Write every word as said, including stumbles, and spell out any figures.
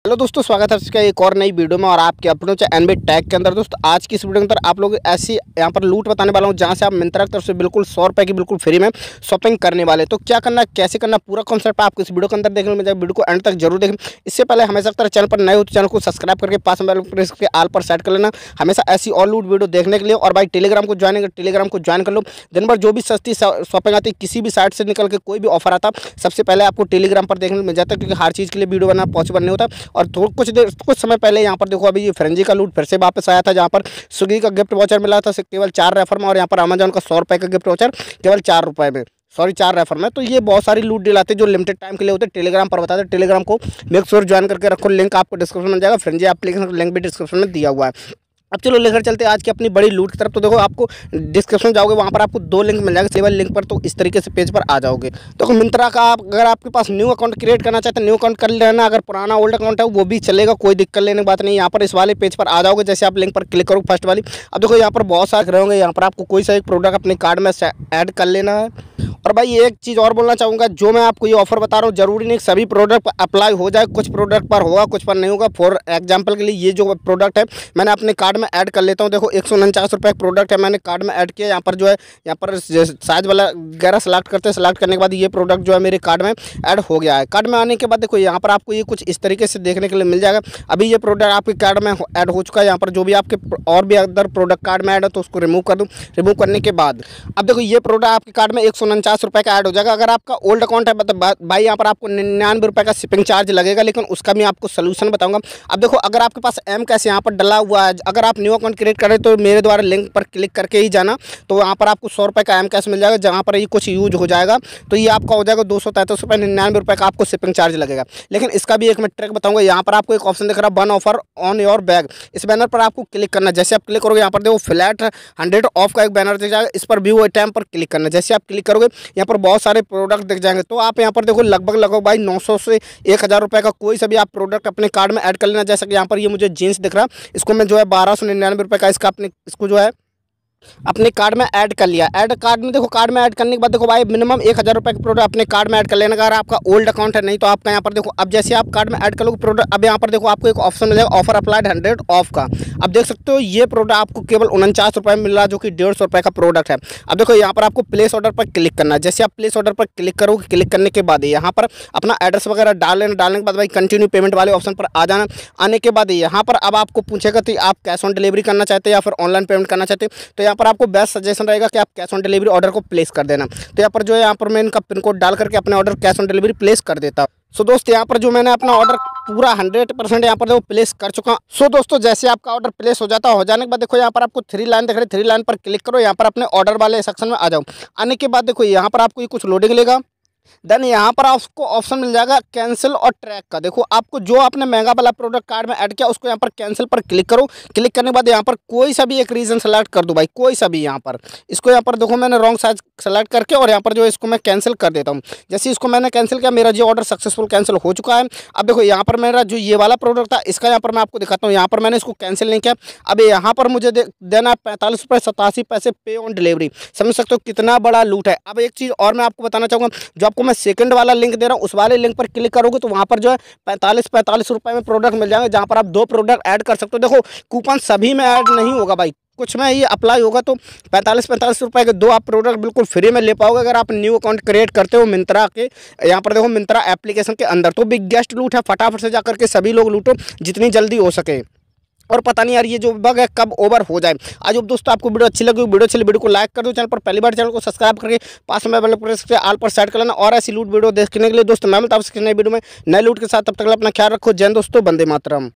Hello दोस्तों, स्वागत है आपका एक और नई वीडियो में और आपके अपनों से एनबी टैग के अंदर। दोस्तों आज की इस वीडियो के अंदर आप लोग ऐसी यहाँ पर लूट बताने वाला हूँ जहाँ से आप मिंत्रा की तरफ से बिल्कुल सौ रुपये की बिल्कुल फ्री में शॉपिंग करने वाले। तो क्या करना, कैसे करना, पूरा कॉन्सेप्ट आपको इस वीडियो के अंदर देखने में जाए। वीडियो को एंड तक जरूर देखें। इससे पहले हमेशा तरह चैनल पर नए हो तो चैनल को सब्सक्राइब करके पास में प्रेस करके आल पर सेट कर लेना, हमेशा ऐसी और लूट वीडियो देखने के लिए। और भाई टेलीग्राम को ज्वाइन टेलीग्राम को ज्वाइन कर लो। दिन भर जो भी सस्ती शॉपिंग आती है, किसी भी साइट से निकल के कोई भी ऑफर आता, सबसे पहले आपको टेलीग्राम पर देखने मिल जाता है, क्योंकि हर चीज़ के लिए वीडियो बनाना पॉसिबल नहीं होता। और थोड़ा कुछ देर कुछ समय पहले यहाँ पर देखो अभी ये फ्रेंजी का लूट फिर से वापस आया था, जहाँ पर स्विगी का गिफ्ट वाउचर मिला था केवल चार रेफर में, और यहाँ पर अमेजॉन का सौ रुपये का गिफ्ट वाउचर केवल चार रुपये में, सॉरी चार रेफर में। तो ये बहुत सारी लूट डील आते हैं जो लिमिटेड टाइम के लिए होते हैं। टेलीग्राम पर बताते हैं, टेलीग्राम को मेक श्योर ज्वाइन करके रखो। लिंक आपको डिस्क्रिप्शन में जाएगा। फ्रेंजी एप्लीकेशन का लिंक भी डिस्क्रिप्शन में दिया हुआ है। अब चलो लेकर चलते हैं आज की अपनी बड़ी लूट की तरफ। तो देखो आपको डिस्क्रिप्शन जाओगे, वहाँ पर आपको दो लिंक मिल जाएगा, केवल लिंक पर। तो इस तरीके से पेज पर आ जाओगे। तो मिंत्रा का आप अगर आपके पास न्यू अकाउंट क्रिएट करना चाहते हैं, न्यू अकाउंट कर लेना। अगर पुराना ओल्ड अकाउंट है वो भी चलेगा, कोई दिक्कत लेने की बात नहीं। यहाँ पर इस वाले पेज पर आ जाओगे, जैसे आप लिंक पर क्लिक करोगे फर्स्ट वाली। अब देखो यहाँ पर बहुत सारे रहेंगे, यहाँ पर आपको कोई सा एक प्रोडक्ट अपने कार्ड में ऐड कर लेना है। और भाई एक चीज़ और बोलना चाहूँगा, जो मैं आपको ये ऑफर बता रहा हूँ जरूरी नहीं सभी प्रोडक्ट पर अप्लाई हो जाए। कुछ प्रोडक्ट पर होगा, कुछ पर नहीं होगा। फॉर एग्जांपल के लिए ये जो प्रोडक्ट है मैंने अपने कार्ड में ऐड कर लेता हूँ। देखो एक सौ उनचास रुपये का प्रोडक्ट है, मैंने कार्ड में ऐड किया। यहाँ पर जो है यहाँ पर साइज वाला वगैरह सेलेक्ट करते हैं। सेलेक्ट करने के बाद ये प्रोडक्ट जो है मेरे कार्ड में ऐड हो गया है। कार्ड में आने के बाद देखो यहाँ पर आपको ये कुछ इस तरीके से देखने के लिए मिल जाएगा। अभी ये प्रोडक्ट आपके कार्ड में ऐड हो चुका है। यहाँ पर जो भी आपके और भी अदर प्रोडक्ट कार्ड में ऐड है तो उसको रिमूव कर दूँ। रिमूव करने के बाद अब देखो ये प्रोडक्ट आपके कार्ड में एक सौ उनचास रुपये का ऐड हो जाएगा। अगर आपका ओल्ड अकाउंट है मतलब भाई यहाँ पर आपको निन्यानवे रुपये का शिपिंग चार्ज लगेगा, लेकिन उसका मैं आपको सोल्यूशन बताऊंगा। अब देखो अगर आपके पास एम कैसे यहाँ पर डला हुआ है, अगर आप न्यू अकाउंट क्रिएट करें तो मेरे द्वारा लिंक पर क्लिक करके ही जाना, तो वहाँ पर आपको सौ रुपये का एम कैश मिल जाएगा, जहाँ पर ये कुछ यूज हो जाएगा। तो ये आपका हो जाएगा दो सौ तैंतीस रुपये निन्यानवे रुपये का आपको शिपिंग चार्ज लगेगा। लेकिन इसका भी एक मैं ट्रिक बताऊंगा। यहाँ पर आपको एक ऑप्शन दिख रहा है one offer on your bag, इस बैनर पर आपको क्लिक करना। जैसे आप क्लिक करोगे यहाँ पर देखो फ्लैट हंड्रेड ऑफ का एक बैनर दिख जाएगा, इस पर व्यू टाइम पर क्लिक करना। जैसे आप क्लिक करोगे यहाँ पर बहुत सारे प्रोडक्ट दिख जाएंगे। तो आप यहाँ पर देखो लगभग लगभग भाई नौ सौ से एक हज़ार रुपये का कोई सा भी आप प्रोडक्ट अपने कार्ड में ऐड कर लेना। जैसा कि यहाँ पर ये मुझे जीन्स दिख रहा है, इसको मैं जो है बारह सौ निन्यानवे रुपये का इसका अपने इसको जो है अपने कार्ड में ऐड कर लिया। ऐड कार्ड में देखो कार्ड में ऐड करने के बाद देखो भाई मिनिमम एक हज़ार रुपये का प्रोडक्ट अपने कार्ड में ऐड कर लेना। अगर आपका ओल्ड अकाउंट है, नहीं तो आपका यहाँ पर देखो अब जैसे आप कार्ड में ऐड कर लोगे प्रोडक्ट, अब यहाँ पर देखो आपको एक ऑप्शन मिल जाएगा ऑफर अप्लाइड हंड्रेड ऑफ का। अब देख सकते हो ये प्रोडक्ट आपको केवल उनचास रुपये में मिल रहा है, जो कि डेढ़ सौ रुपये का प्रोडक्ट है। अब देखो यहाँ पर आपको प्लेस ऑर्डर पर क्लिक करना है। जैसे आप प्लेस ऑर्डर पर क्लिक करोगे, क्लिक करने के बाद यहाँ पर अपना एड्रेस वगैरह डाल लेना। डालने के बाद भाई कंटिन्यू पेमेंट वाले ऑप्शन पर आ जाना। आने के बाद यहाँ पर अब आपको पूछेगा कि आप कैश ऑन डिलीवरी करना चाहते हैं या फिर ऑनलाइन पेमेंट करना चाहते हैं। तो यहाँ पर आपको बेस्ट सजेशन रहेगा कि आप कैश ऑन डिलीवरी ऑर्डर को प्लेस कर देना। तो यहाँ पर जो है यहाँ पर मैं इनका पिन कोड डाल करके अपने order cash on delivery place कर देता। सो दोस्त यहाँ पर जो मैंने अपना ऑर्डर पूरा हंड्रेड परसेंट यहाँ पर देखो प्लेस कर चुका हूँ। सो दोस्तों जैसे आपका ऑर्डर प्लेस हो जाता है, हो जाने के बाद देखो यहाँ पर आपको थ्री लाइन दिख रही है, थ्री लाइन पर क्लिक करो। यहाँ पर अपने ऑर्डर वाले सेक्शन में आ जाओ। आने के बाद देखो यहाँ पर आपको ये कुछ लोडिंग लेगा। देन यहाँ पर आपको ऑप्शन मिल जाएगा कैंसिल और ट्रैक का। देखो आपको जो आपने महंगा वाला प्रोडक्ट कार्ड में ऐड किया उसको यहाँ पर कैंसिल पर क्लिक करो। क्लिक करने के बाद यहाँ पर कोई सा भी एक रीजन सेलेक्ट कर दो भाई, कोई सा भी। यहाँ पर इसको यहाँ पर देखो मैंने रॉन्ग साइज सेलेक्ट करके और यहाँ पर जो है इसको मैं कैंसिल कर देता हूँ। जैसे इसको मैंने कैंसिल किया, मेरा जो ऑर्डर सक्सेसफुल कैंसिल हो चुका है। अब देखो यहाँ पर मेरा जो ये वाला प्रोडक्ट था इसका यहाँ पर मैं आपको दिखाता हूँ। यहाँ पर मैंने इसको कैंसिल नहीं किया। अब यहाँ पर मुझे देना है पैंतालीस रुपये सतासी पैसे पे ऑन डिलीवरी। समझ सकते हो कितना बड़ा लूट है। अब एक चीज़ और मैं आपको बताना चाहूँगा, जो आपको मैं सेकंड वाला लिंक दे रहा हूँ उस वाले लिंक पर क्लिक करोगे तो वहाँ पर जो है पैंतालीस पैंतालीस रुपये में प्रोडक्ट मिल जाएंगे, जहाँ पर आप दो प्रोडक्ट ऐड कर सकते हो। देखो कूपन सभी में ऐड नहीं होगा भाई, कुछ में ये अप्लाई होगा। तो पैंतालीस पैंतालीस रुपये के दो आप प्रोडक्ट बिल्कुल फ्री में ले पाओगे अगर आप न्यू अकाउंट क्रिएट करते हो मिंत्रा के। यहाँ पर देखो मिंत्रा एप्लीकेशन के अंदर। तो बिगेस्ट लूट है, फटाफट से जाकर के सभी लोग लूटो जितनी जल्दी हो सके। और पता नहीं यार ये जो बग है कब ओवर हो जाए। आज अब दोस्तों आपको वीडियो अच्छी लगी, वीडियो अच्छी वीडियो को लाइक कर दो। चैनल पर पहली बार चैनल को सब्सक्राइब करके पास में बेल प्रेस करके आल पर सेट कर लेना। और ऐसी लूट वीडियो देखने के लिए दोस्तों मैं मिलता हूं आपसे नई वीडियो में नए लूट के साथ। तब तक अपना ख्याल रखो। जय हिंद दोस्तों, वंदे मातरम।